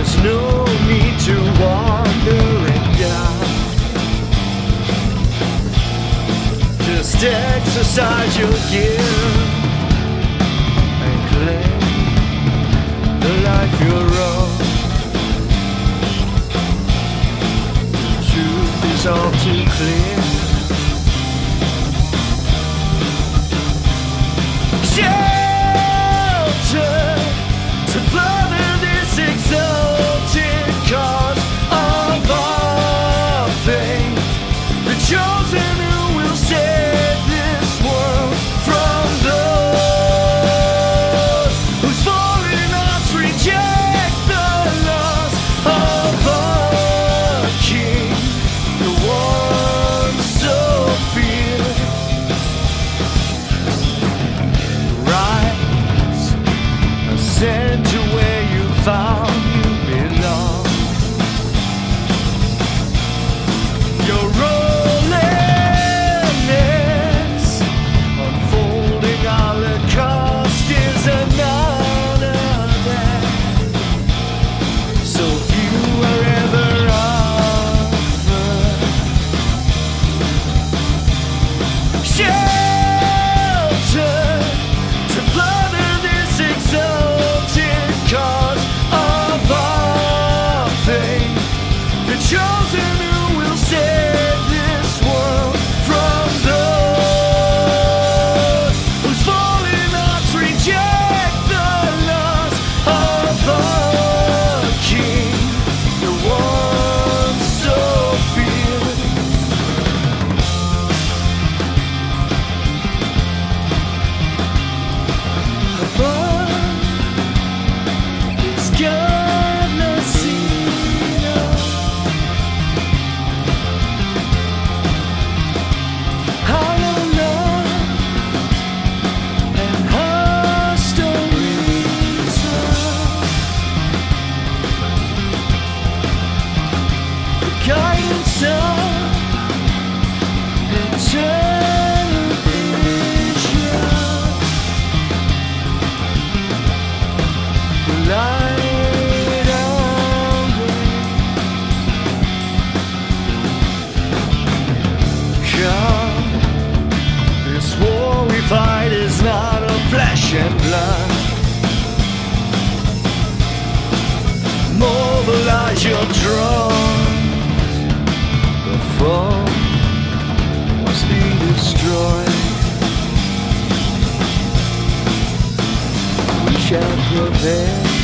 There's no need to wander and die. Just exercise your gift and claim the life you're on. The truth is all too clear. Shelter to further this exalted cause of our faith, the chosen who will save this world from those whose fallen hearts reject the laws of our King, the one so feared. Rise, ascend to where you found you belong. Your rollingness, unfolding holocaust is an honor that so few are ever offered. Shelter to further this exalted cause of our faith, the chosen who will save this world from those whose fallen hearts reject the laws of our King, the one so feared. Above is God not seen us. Hollow love and hostile reason. The guidance of eternal vision. The light of come. This war we fight is not of flesh and blood. Mobilize your drums. The foe must be destroyed. We shall prevail.